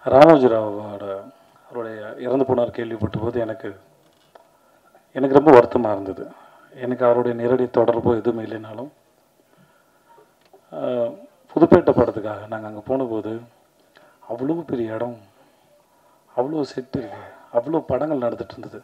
ராமோஜிராவோட அவருடைய இறந்து போனார் கேள்விப்பட்ட போது எனக்கு ரொம்ப வருத்தமாக இருந்தது. எனக்கு அவருடைய நேரடி தொடர்பு எதுவுமே இல்லைனாலும் புதுப்பேட்டை படத்துக்காக நாங்கள் அங்கே போனபோது அவ்வளோ பெரிய இடம், அவ்வளோ செட்டு இருக்குது, அவ்வளோ படங்கள் நடந்துகிட்டு இருந்தது.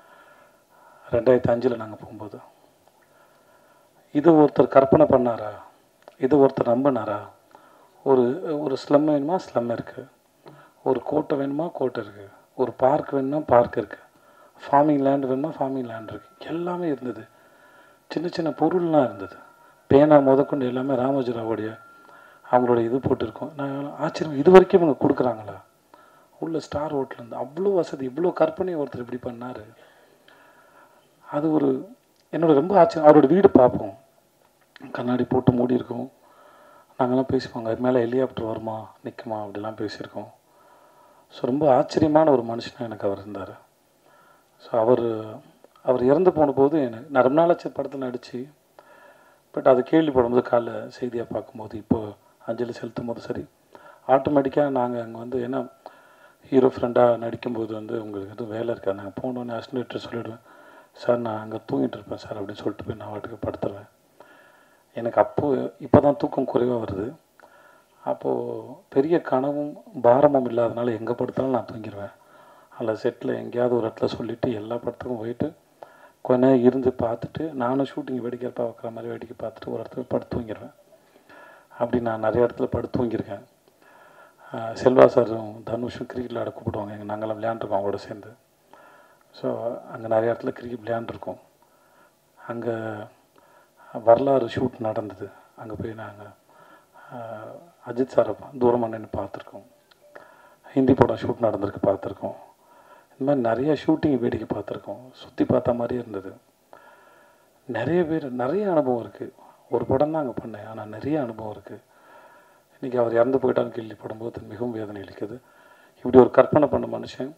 2005 நாங்கள் போகும்போது இது ஒருத்தர் கற்பனை பண்ணாரா, இது ஒருத்தர் நம்பினாரா? ஒரு ஸ்லம் வேணுமா, ஸ்லம் இருக்குது. ஒரு கோட்டை வேணுமா, கோட்டை இருக்குது. ஒரு பார்க் வேணுமா, பார்க் இருக்குது. ஃபார்மிங் லேண்ட் வேணுமா, ஃபார்மிங் லேண்ட் இருக்குது. எல்லாமே இருந்தது. சின்ன சின்ன பொருள்லாம் இருந்தது. பேனா முதற்கொண்டு எல்லாமே ராமோஜிராவோடைய அவங்களோட இது போட்டிருக்கோம். நான் ஆச்சரியம், இது வரைக்கும் இவங்க கொடுக்குறாங்களா? உள்ள ஸ்டார் ஹோட்டலேருந்து அவ்வளோ வசதி, இவ்வளோ கற்பனையை ஒருத்தர் இப்படி பண்ணார். அது என்னோட ரொம்ப ஆச்சரியம். அவரோட வீடு பார்ப்போம், கண்ணாடி போட்டு மூடி இருக்கும். நாங்கள்லாம் பேசிப்போங்க, அது மேலே ஹெலிகாப்டர் வருமா, நிற்குமா, அப்படிலாம் பேசியிருக்கோம். ஸோ ரொம்ப ஆச்சரியமான ஒரு மனுஷனாக எனக்கு அவர் இருந்தார். ஸோ அவர் இறந்து போன போது நான் ரொம்ப நாளாச்சு படத்தில் நடித்து, பட் அது கேள்விப்படும்போது காலைல செய்தியாக பார்க்கும்போது, இப்போது அஞ்சலி செலுத்தும் போது சரி, ஆட்டோமேட்டிக்காக நாங்கள் அங்கே ஏன்னா ஹீரோ ஃப்ரெண்டாக நடிக்கும்போது உங்களுக்கு எதுவும் வேலை இருக்காது. நாங்கள் போனோன்னே அசிஸ்டன்ட் சொல்லிவிடுவேன், சார் நான் அங்கே தூங்கிட்டு இருப்பேன் சார் அப்படின்னு சொல்லிட்டு போய் நான் வாட்டுக்கு படுத்துருவேன். எனக்கு இப்போ தான் தூக்கம் குறைவாக வருது. அப்போது பெரிய கனவும் பாரமும் இல்லாதனால எங்கே படுத்தாலும் நான் தூங்கிடுவேன். அதில் செட்டில் எங்கேயாவது ஒரு இடத்துல சொல்லிவிட்டு எல்லா படத்துக்கும் போயிட்டு கொஞ்ச நேரம் இருந்து பார்த்துட்டு, நானும் ஷூட்டிங் வேடிக்கை பார்க்குற மாதிரி வேடிக்கை பார்த்துட்டு ஒரு இடத்துல படுத்து தூங்கிடுவேன். அப்படி நான் நிறைய இடத்துல படுத்து தூங்கியிருக்கேன். செல்வா சாரும் தனுஷும் கிரிக்கெட் விளையாட கூப்பிடுவாங்க, நாங்கள்லாம் விளையாண்டுருக்கோம் அவங்களோட சேர்ந்து. ஸோ அங்கே நிறைய இடத்துல கிரிக்கெட் விளையாண்டுருக்கோம். அங்கே வரலாறு ஷூட் நடந்தது. அங்கே போய் நாங்கள் அஜித் சாரை தூரமாக நின்று பார்த்துருக்கோம். ஹிந்தி படம் ஷூட் நடந்திருக்கு பார்த்துருக்கோம். இந்த மாதிரி நிறைய ஷூட்டிங் வேடிக்கை பார்த்துருக்கோம். சுற்றி பார்த்த மாதிரியே இருந்தது. நிறைய பேர், நிறைய அனுபவம் இருக்குது. ஒரு படம் தான் அங்கே பண்ணேன், ஆனால் நிறைய அனுபவம் இருக்குது. இன்றைக்கி அவர் இறந்து போயிட்டான்னு கேள்விப்படும்போது மிகவும் வேதனை அளிக்குது. இப்படி ஒரு கற்பனை பண்ண மனுஷன்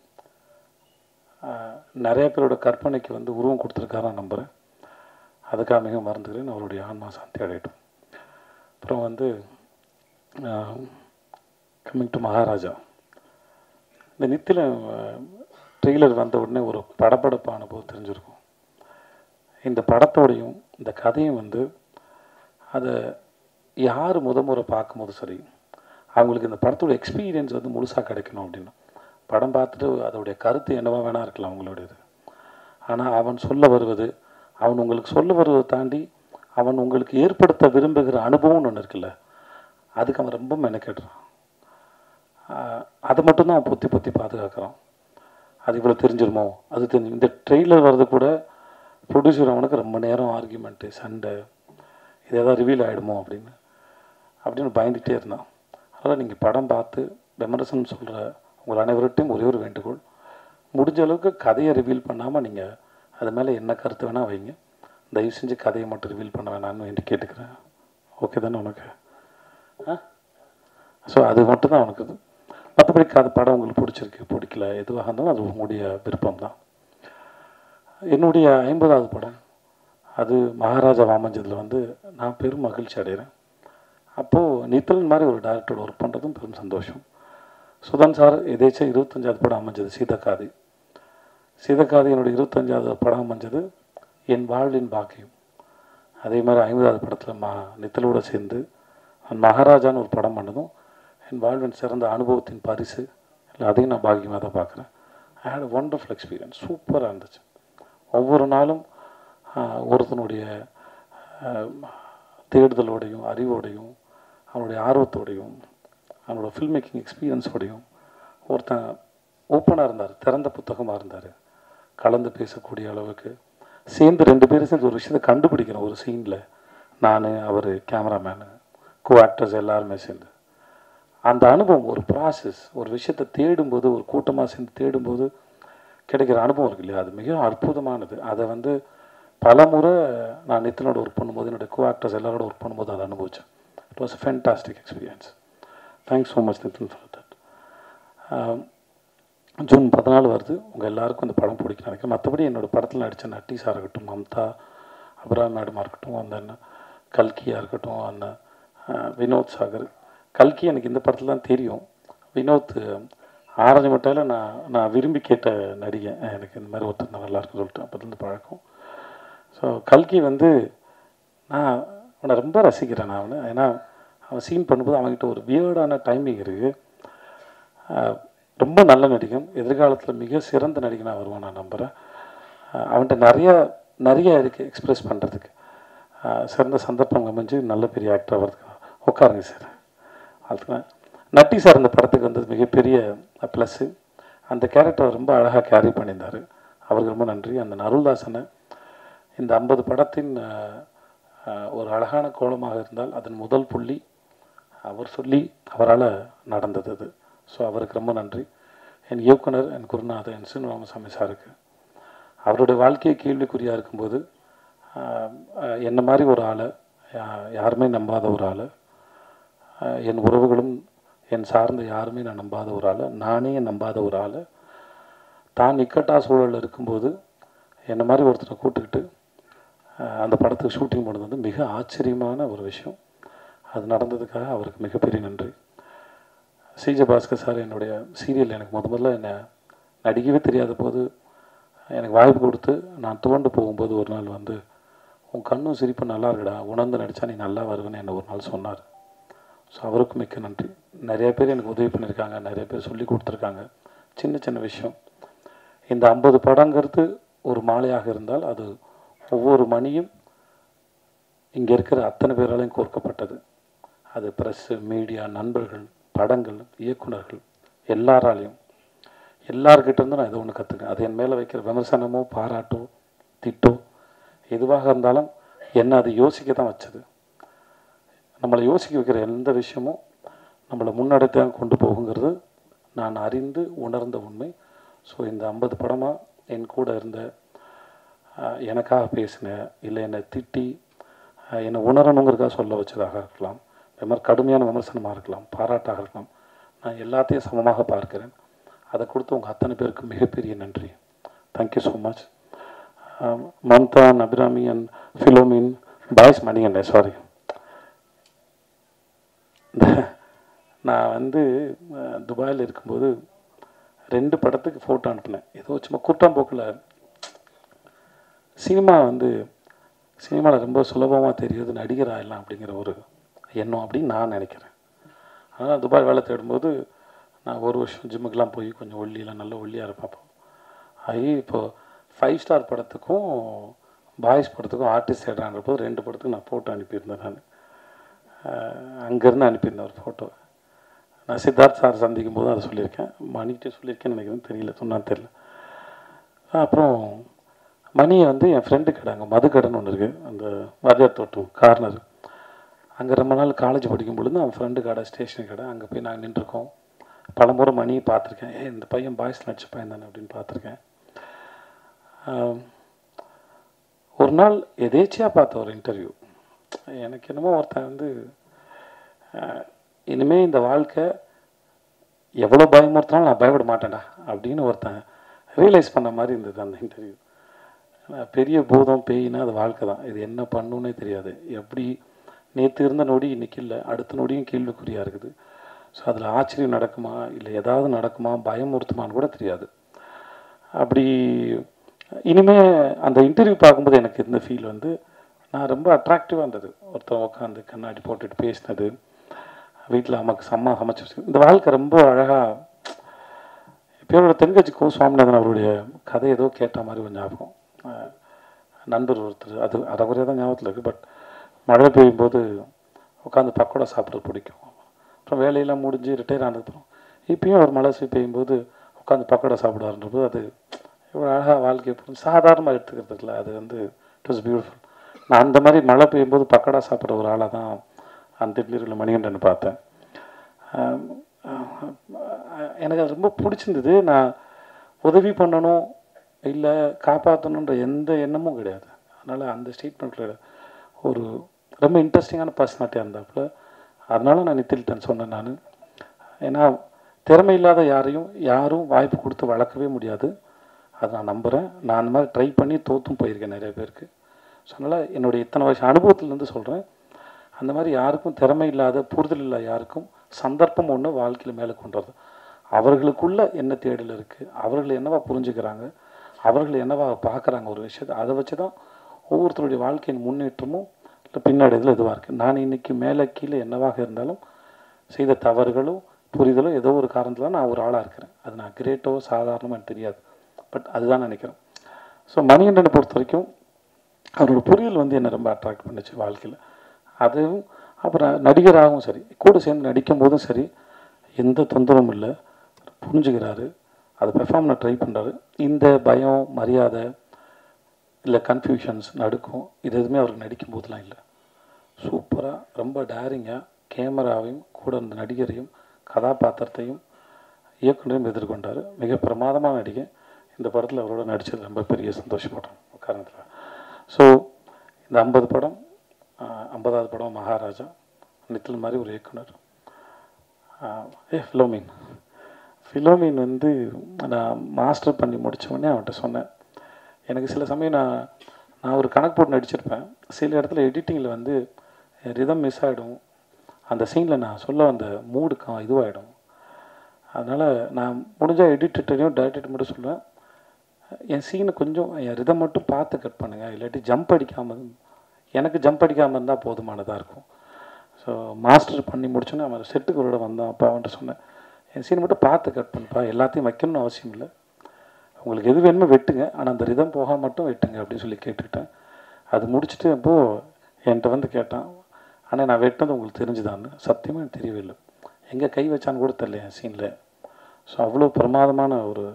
நிறைய பேரோட கற்பனைக்கு உருவம் கொடுத்துருக்காரான்னு நம்புகிறேன். அதுக்காக மிக மறந்துக்கிறேன். அவருடைய ஆன்மா சாந்தி அடையட்டும். அப்புறம் கம்மிங் டு மகாராஜா, இந்த நித்தில ட்ரெய்லர் வந்த உடனே ஒரு படப்படப்பு அனுபவம் தெரிஞ்சிருக்கும். இந்த படத்தோடையும் இந்த கதையும் அதை யார் முறை பார்க்கும்போது சரி, அவங்களுக்கு இந்த படத்தோட எக்ஸ்பீரியன்ஸ் முழுசாக கிடைக்கணும் அப்படின்னு. படம் பார்த்துட்டு அதோடைய கருத்து என்னவா வேணா இருக்கலாம் அவங்களுடையது. ஆனால் அவன் சொல்ல வருவது, அவன் உங்களுக்கு சொல்ல வருவதை தாண்டி அவன் உங்களுக்கு ஏற்படுத்த விரும்புகிற அனுபவம்னு ஒன்று இருக்குல்ல, அதுக்கு அவன் ரொம்ப மெனக்கெடுறான். அதை மட்டும்தான் அவன் பொத்தி பொத்தி பாதுகாக்கிறான். அது இவ்வளோ தெரிஞ்சிருமோ, அது தெரிஞ்சு இந்த ட்ரெய்லர் வர்றது கூட ப்ரொடியூசர் அவனுக்கு ரொம்ப நேரம் ஆர்கியூமெண்ட்டு, சண்டை, இது எதாவது ரிவீல் ஆகிடுமோ அப்படின்னு பயந்துகிட்டே இருந்தான். அதனால் நீங்கள் படம் பார்த்து விமர்சனம் சொல்கிற உங்கள் அனைவர்கிட்டையும் ஒரே ஒரு வேண்டுகோள், முடிஞ்ச அளவுக்கு கதையை ரிவீல் பண்ணாமல் நீங்கள் அது மேலே என்ன கருத்து வேணால் வைங்க. தயவு செஞ்சு கதையை மட்டும் ரிவீல் பண்ண வேணான்னு வேண்டி கேட்டுக்கிறேன். ஓகே தானே உனக்கு? ஸோ அது மட்டும்தான் உனக்கு இது. மற்றபடி அது படம் உங்களுக்கு பிடிச்சிருக்கு பிடிக்கல எதுவாக இருந்தாலும் அது உங்களுடைய விருப்பம் தான். என்னுடைய 50வது படம் அது மகாராஜா வாமஞ்சதில் நான் பெரும் மகிழ்ச்சி அடைகிறேன். அப்போது நித்திலன் மாதிரி ஒரு டேரக்டரோட ஒர்க் பண்ணுறதும் பெரும் சந்தோஷம். சுதன் சார் எதேச்சும் 25வது படம் அமைஞ்சது சீதக்காதி. சீதக்காதி என்னுடைய 25வது படம் அமைஞ்சது என் வாழ்வின் பாக்கியம். அதே மாதிரி 50வது படத்தில் நித்திலோடு சேர்ந்து மகாராஜான்னு ஒரு படம் பண்ணதும் என் வாழ்வின் சிறந்த அனுபவத்தின் பரிசு. இல்லை, அதையும் நான் பாக்கியமாக தான் பார்க்குறேன். I had a wonderful experience. சூப்பராக இருந்துச்சு. ஒவ்வொரு நாளும் ஒருத்தனுடைய தேடுதலோடையும் அறிவோடையும் அவனுடைய ஆர்வத்தோடையும் அவனோட ஃபில்ம் மேக்கிங் எக்ஸ்பீரியன்ஸோடையும் ஒருத்தன் ஓப்பனாக இருந்தார், திறந்த புத்தகமாக இருந்தார். கலந்து பேசக்கூடிய அளவுக்கு சேர்ந்து 2 பேரும் சேர்ந்து ஒரு விஷயத்தை கண்டுபிடிக்கிறோம். ஒரு சீனில் நான், அவர், கேமராமேனு, கோ ஆக்டர்ஸ் எல்லாருமே சேர்ந்து அந்த அனுபவம், ஒரு ப்ராசஸ், ஒரு விஷயத்தை தேடும்போது, ஒரு கூட்டமாக சேர்ந்து தேடும்போது கிடைக்கிற அனுபவம் இருக்கு இல்லையா, அது மிக அற்புதமானது. அதை பல முறை நான் நித்தினோட ஒர்க் பண்ணும்போது, என்னுடைய கோ ஆக்டர்ஸ் எல்லாரோட ஒர்க் பண்ணும்போது அதை அனுபவித்தேன். It was a fantastic experience. Thanks so much Nithin for that. June 14 வருது. உங்கள் எல்லாருக்கும் இந்த படம் பிடிக்கும் நினைக்கிறேன். மற்றபடி என்னோடய படத்தில் நடித்த நட்டீஸாக இருக்கட்டும், மம்தா, அபராம் மேடமாக இருக்கட்டும், அந்த கல்கியாக இருக்கட்டும், அந்த வினோத் சாகர். கல்கி எனக்கு இந்த படத்தில் தான் தெரியும். வினோத் ஆரஞ்சு மிட்டாயில் நான் விரும்பி கேட்ட நடிகை, எனக்கு இந்த மாதிரி ஒருத்தர் தான் நல்லாயிருக்குன்னு சொல்லிட்டு அப்போதுலேருந்து பழக்கம். ஸோ கல்கி வந்து நான் அவனை ரொம்ப ரசிக்கிறேன். நான் அவனை, ஏன்னா அவன் சீன் பண்ணும்போது அவன்கிட்ட ஒரு வியர்டான டைமிங் இருக்குது. ரொம்ப நல்ல நடிகன், எதிர்காலத்தில் மிக சிறந்த நடிகனாக வருவான் நான் நம்புகிறேன். அவன்கிட்ட நிறைய இருக்குது எக்ஸ்ப்ரெஸ் பண்ணுறதுக்கு. சிறந்த சந்தர்ப்பம் அமைஞ்சு நல்ல பெரிய ஆக்டர் வர்றதுக்கு. உட்காருங்க சார். அதுக்கு நட்டி சார் இந்த படத்துக்கு வந்தது மிகப்பெரிய ப்ளஸ்ஸு. அந்த கேரக்டரை ரொம்ப அழகாக கேரி பண்ணியிருந்தார், அவருக்கு ரொம்ப நன்றி. அந்த அருள்தாசனை இந்த 50 படத்தின் ஒரு அழகான கோலமாக இருந்தால் அதன் முதல் புள்ளி அவர் சொல்லி அவரால் நடந்தது அது. ஸோ அவருக்கு ரொம்ப நன்றி. என் இயக்குனர், என் குருநாதர், என் சீனு ராமசாமி சாருக்கு. அவருடைய வாழ்க்கையை கேள்விக்குறியாக இருக்கும்போது என்ன மாதிரி ஒரு ஆளை, யாருமே நம்பாத ஒரு ஆளை, என் உறவுகளும் என் சார்ந்த யாருமே நான் நம்பாத ஒரு ஆளை, நானே நம்பாத ஒரு ஆளை, தான் இக்கட்டா சூழலில் இருக்கும்போது என்ன மாதிரி ஒருத்தரை கூப்பிட்டுக்கிட்டு அந்த படத்துக்கு ஷூட்டிங் போனது வந்து மிக ஆச்சரியமான ஒரு விஷயம். அது நடந்ததுக்காக அவருக்கு மிகப்பெரிய நன்றி. சிஜே பாஸ்கர் சார் என்னுடைய சீரியல் எனக்கு முதல்ல என்னை நடிக்கவே தெரியாத போது எனக்கு வாய்ப்பு கொடுத்து நான் துவண்டு போகும்போது ஒரு நாள் வந்து, உன் கண்ணும் சிரிப்பு நல்லா இருக்குடா, உணர்ந்து நடித்தா நீ நல்லா வருவேன்னு என்னை ஒரு நாள் சொன்னார். ஸோ அவருக்கு மிக்க நன்றி. நிறைய பேர் எனக்கு உதவி பண்ணியிருக்காங்க, நிறைய பேர் சொல்லி கொடுத்துருக்காங்க. சின்ன சின்ன விஷயம். இந்த 50 படங்கிறது ஒரு மாலையாக இருந்தால் அது ஒவ்வொரு மணியும் இங்கே இருக்கிற அத்தனை பேராலையும் கோர்க்கப்பட்டது. அது ப்ரெஸ்ஸு, மீடியா, நண்பர்கள், படங்கள், இயக்குநர்கள், எல்லார்கிட்டேருந்து நான் ஏதோ ஒன்று கற்றுக்கேன். அது என் மேலே வைக்கிற விமர்சனமோ பாராட்டோ திட்டோ எதுவாக இருந்தாலும் என்னை அது யோசிக்க தான் வச்சது. நம்மளை யோசிக்க வைக்கிற எந்த விஷயமும் நம்மளை முன்னெடுத்து கொண்டு போகுங்கிறது நான் அறிந்து உணர்ந்த உண்மை. ஸோ இந்த 50 படமாக என் கூட இருந்த, எனக்காக பேசின, இல்லை என்னை திட்டி என்னை உணரணுங்கிறதுக்காக சொல்ல வச்சதாக இருக்கலாம், இது மாதிரி கடுமையான விமர்சனமாக இருக்கலாம், பாராட்டாக இருக்கலாம், நான் எல்லாத்தையும் சமமாக பார்க்கிறேன். அதை கொடுத்து உங்கள் அத்தனை பேருக்கு மிகப்பெரிய நன்றி. Thank you so much. Mamta, Abirami and Philomin, boys மணிகண்டே, சாரி. நான் வந்து துபாயில் இருக்கும்போது 2 படத்துக்கு ஃபோட்டோ அனுப்பினேன். ஏதோ சும்மா கூட்டாம்போக்கில் சினிமாவில் ரொம்ப சுலபமாக தெரியுது நடிகர் ஆயிடலாம் அப்படிங்கிற ஒரு எண்ணம் அப்படின்னு நான் நினைக்கிறேன். அதனால் துபாய் வேலை தேடும்போது நான் ஒரு வருஷம் ஜிம்முக்கெலாம் போய் கொஞ்சம் ஒல்லியெல்லாம் நல்ல ஒல்லியாக இருப்பேன். இப்போது 5 ஸ்டார் படத்துக்கும் பாய்ஸ் படத்துக்கும் ஆர்டிஸ்ட் தேடுறான்றப்போ 2 படத்துக்கு நான் ஃபோட்டோ அனுப்பியிருந்தேன். நான் அங்கேருந்து அனுப்பியிருந்தேன் ஒரு ஃபோட்டோ. நான் சித்தார்த் சார் சந்திக்கும் போது அதை சொல்லியிருக்கேன், மணிக்கிட்டே சொல்லியிருக்கேன்னு நினைக்கிறேன், தெரியல, சொன்னான்னு தெரியல. அப்புறம் மணியை வந்து என் ஃப்ரெண்டு கடை, அங்கே மது கடைன்னு ஒன்று இருக்குது, அந்த வாத்தியார் தோட்டம் கார்னர், அங்கே ரொம்ப நாள் காலேஜ் படிக்கும் பொழுது அவன் ஃப்ரெண்டு கடை, ஸ்டேஷன் கடை, அங்கே போய் நாங்கள் நின்றுருக்கோம். பல முறை மணியை பார்த்துருக்கேன். இந்த பையன் பாய்ஸ் நடிச்ச பையன் தானே அப்படின்னு பார்த்துருக்கேன். ஒரு நாள் எதேச்சியாக பார்த்த ஒரு இன்டர்வியூ, எனக்கு என்னமோ ஒருத்தன் வந்து இனிமேல் இந்த வாழ்க்கை எவ்வளோ பயமுறுத்தினாலும் நான் பயப்பட மாட்டேன்டா அப்படின்னு ஒருத்தன் ரியலைஸ் பண்ண மாதிரி இருந்தது அந்த இன்டர்வியூ. பெரிய பூதம் பேயினா அது வாழ்க்கை தான், இது என்ன பண்ணுன்னே தெரியாது. எப்படி நேற்று இருந்த நொடி இன்றைக்கி இல்லை, அடுத்த நொடியும் கேள்விக்குறியாக இருக்குது. ஸோ அதில் ஆச்சரியம் நடக்குமா இல்லை ஏதாவது நடக்குமா, பயமுறுத்துமான்னு கூட தெரியாது. அப்படி இனிமேல் அந்த இன்டர்வியூ பார்க்கும்போது எனக்கு இந்த ஃபீல் வந்து நான் ரொம்ப அட்ராக்டிவாக இருந்தது. ஒருத்தர் உட்காந்து கண்ணாடி போட்டுட்டு பேசினது, வீட்டில் அம்மாவுக்கு சமைச்சு, இந்த வாழ்க்கை ரொம்ப அழகாக. இப்போயோட தென்கட்சி கோ சுவாமிநாதன் அவருடைய கதை ஏதோ கேட்ட மாதிரி ஒரு ஞாபகம். நண்பர் ஒருத்தர், அது அறகுறையாக தான் ஞாபகத்தில் இருக்குது, பட் மழை பெய்யும் போது உட்காந்து பக்கோடா சாப்பிட்றது பிடிக்கும். அப்புறம் வேலையெல்லாம் முடிஞ்சு ரிட்டையர் ஆனதுக்கப்புறம் இப்பயும் ஒரு மழை பெய்யும்போது உட்காந்து பக்கோடா சாப்பிடுவாருன்றபோது அது இவ்வளோ அழகாக வாழ்க்கையை சாதாரணமாக எடுத்துக்கிறதுக்குல அது வந்து இட் வாஸ் பியூட்டிஃபுல். நான் அந்த மாதிரி மழை பெய்யும்போது பக்கோடா சாப்பிட்ற ஒரு ஆளாக தான் அந்த இட்லியில் மணிகண்டன் பார்த்தேன். எனக்கு அது ரொம்ப பிடிச்சிருந்தது. நான் உதவி பண்ணணும் இல்லை காப்பாற்றணுன்ற எந்த எண்ணமும் கிடையாது. அதனால் அந்த ஸ்டேட்மெண்ட்டில் ஒரு ரொம்ப இன்ட்ரெஸ்டிங்கான பர்சனாலிட்டியாக இருந்தாப்புல. அதனால நான் நித்தில்டன் சொன்னேன். நான் ஏன்னா திறமை இல்லாத யாரும் வாய்ப்பு கொடுத்து வளர்க்கவே முடியாது, அதை நான் நம்புகிறேன். நான் அந்த மாதிரி ட்ரை பண்ணி தோற்றும் போயிருக்கேன் நிறைய பேருக்கு. ஸோ அதனால் என்னுடைய இத்தனை வருஷம் அனுபவத்துலேருந்து சொல்கிறேன், அந்த மாதிரி யாருக்கும் திறமை இல்லாத புரிதல் இல்லாத யாருக்கும் சந்தர்ப்பம் ஒன்று வாழ்க்கையில் மேலே கொண்டு வருது. அவர்களுக்குள்ள என்ன தேடல் இருக்குது, அவர்கள் என்னவா புரிஞ்சுக்கிறாங்க, அவர்கள் என்னவா பார்க்குறாங்க ஒரு விஷயத்தை, அதை வச்சு தான் ஒவ்வொருத்தருடைய வாழ்க்கையின் முன்னேற்றமும் இல்லை பின்னாடியதில் இதுவாக இருக்குது. நான் இன்றைக்கி மேலே கீழே என்னவாக இருந்தாலும் செய்த தவறுகளோ புரிதலோ ஏதோ ஒரு காரணத்தில் நான் ஒரு ஆளாக இருக்கிறேன். அது நான் கிரேட்டோ சாதாரணமாக எனக்கு தெரியாது, பட் அதுதான் நினைக்கிறேன். ஸோ மணிகண்டனை பொறுத்த வரைக்கும் அவரோட புரியல் வந்து என்னை ரொம்ப அட்ராக்ட் பண்ணிச்சு வாழ்க்கையில். அதுவும் அப்புறம் நடிகராகவும் சரி, கூட சேர்ந்து நடிக்கும் போதும் சரி, எந்த தொந்தரவும் இல்லை, புரிஞ்சுக்கிறாரு, அதை பெர்ஃபார்ம் பண்ண ட்ரை பண்ணுறாரு. இந்த பயம் மரியாதை இல்லை கன்ஃபியூஷன்ஸ் நடுக்கும் இது எதுவுமே அவருக்கு நடிக்கும் போதெல்லாம் இல்லை. சூப்பராக ரொம்ப டேரிங்காக கேமராவையும் கூட இருந்த நடிகரையும் கதாபாத்திரத்தையும் இயக்குனரையும் எதிர்கொண்டார். மிக பிரமாதமான நடிகை. இந்த படத்தில் அவரோட நடித்தது ரொம்ப பெரிய சந்தோஷப்படுறோம் காரணத்தில். ஸோ இந்த 50 படம் 50வது படம் மகாராஜா, நித்தில் மாதிரி ஒரு இயக்குனர். ஃபிலோமின் வந்து நான் மாஸ்டர் பண்ணி முடித்தோடனே அவன்கிட்ட சொன்னேன், எனக்கு சில சமயம் நான் ஒரு கணக்கு போட்டு நடிச்சிருப்பேன், சில இடத்துல எடிட்டிங்கில் வந்து ரிதம் மிஸ் ஆகிடும், அந்த சீனில் நான் சொல்ல வந்த மூடுக்கு இதுவாகிடும். அதனால் நான் முடிஞ்சால் எடிட்டர்டையும் டைரக்டர் மட்டும் சொல்லுவேன், என் சீனை கொஞ்சம் என் ரிதம் மட்டும் பார்த்து கட் பண்ணுங்கள், இல்லாட்டி ஜம்ப் அடிக்காமல், எனக்கு ஜம்ப் அடிக்காமல் இருந்தால் போதுமானதாக இருக்கும். ஸோ மாஸ்டர் பண்ணி முடிச்சோன்னே அவன் செட்டுக்கு ஒரு வந்தான். அப்போ அவன்கிட்ட சொன்னேன், என் சீனை மட்டும் பார்த்து கட் பண்ணுப்பா, எல்லாத்தையும் வைக்கணும்னு அவசியம் இல்லை, உங்களுக்கு எது வேணுமோ வெட்டுங்க, ஆனால் அந்த ரிதம் போக மட்டும் வெட்டுங்க அப்படின்னு சொல்லி கேட்டுக்கிட்டேன். அது முடிச்சுட்டு அப்போது என்கிட்ட வந்து கேட்டான், ஆனால் நான் வெட்டினது உங்களுக்கு தெரிஞ்சுதான்னு. சத்தியமாக எனக்கு தெரியவே இல்லை, எங்கே கை வச்சான்னு கூட தெரியல என் சீனில். ஸோ அவ்வளோ பிரமாதமான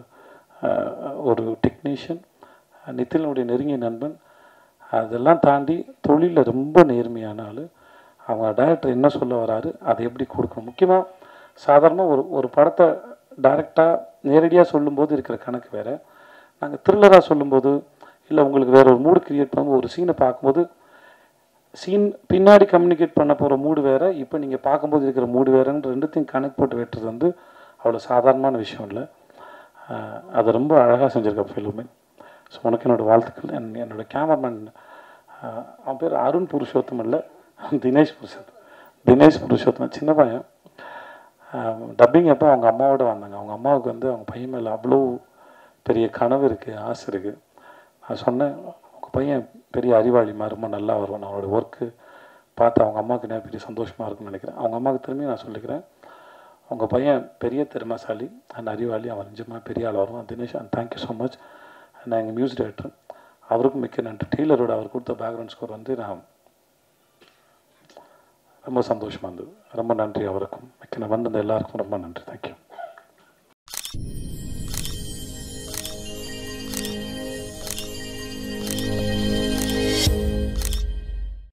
ஒரு டெக்னீஷியன், நித்திலனுடைய நெருங்கிய நண்பன். அதெல்லாம் தாண்டி தொழிலில் ரொம்ப நேர்மையான ஆள். அவங்க டைரக்டர் என்ன சொல்ல வராரு அதை எப்படி கொடுக்கணும். முக்கியமாக சாதாரணமாக ஒரு படத்தை டைரெக்டாக நேரடியாக சொல்லும்போது இருக்கிற கணக்கு வேறு, நாங்கள் த்ரில்லராக சொல்லும்போது இல்லை உங்களுக்கு வேறு ஒரு மூடு க்ரியேட் பண்ணும்போது ஒரு சீனை பார்க்கும்போது சீன் பின்னாடி கம்யூனிகேட் பண்ண போகிற மூடு வேறு, இப்போ நீங்கள் பார்க்கும்போது இருக்கிற மூடு வேறுன்ற ரெண்டுத்தையும் கணக்கு போட்டு வெட்டுறது வந்து அவ்வளோ சாதாரணமான விஷயம் இல்லை. அதை ரொம்ப அழகாக செஞ்சுருக்க ஃபிலோமின். ஸோ உனக்கு என்னோடய வாழ்த்துக்கள். என்னோடய கேமராமேன் அவன் பேர் அருண் புருஷோத்தம் இல்லை, தினேஷ் புருஷோத்தம் சின்ன பையன். டப்பிங் அப்போ அவங்க அம்மாவோட வந்தாங்க. அவங்க அம்மாவுக்கு வந்து அவங்க பையன் மேலே அவ்வளோ பெரிய கனவு இருக்குது, ஆசை இருக்குது. நான் சொன்னேன், உங்கள் பையன் பெரிய அறிவாளி மாதிரி ரொம்ப நல்லா வருவான், அவனோட ஒர்க்கு பார்த்து அவங்க அம்மாவுக்கு என்ன பெரிய சந்தோஷமாக இருக்குன்னு நினைக்கிறேன். அவங்க அம்மாவுக்கு திரும்பி நான் சொல்லிக்கிறேன், உங்கள் பையன் பெரிய திறமைசாலி அண்ட் அறிவாளி, அவன் நிஜமாக பெரிய ஆள் வருவான். Dinesh and thank you so much. நான் எங்கள் மியூசிக் டைரக்டர், அவருக்கும் மிக்க நன்றி. டெய்லரோட அவர் கொடுத்த பேக்ரவுண்ட் ஸ்கோர் வந்து நான் ரொம்ப சந்தோஷமாக இருந்தது. ரொம்ப நன்றி அவருக்கும், மிக்க வந்திருந்த எல்லாருக்கும் ரொம்ப நன்றி. தேங்க்யூ.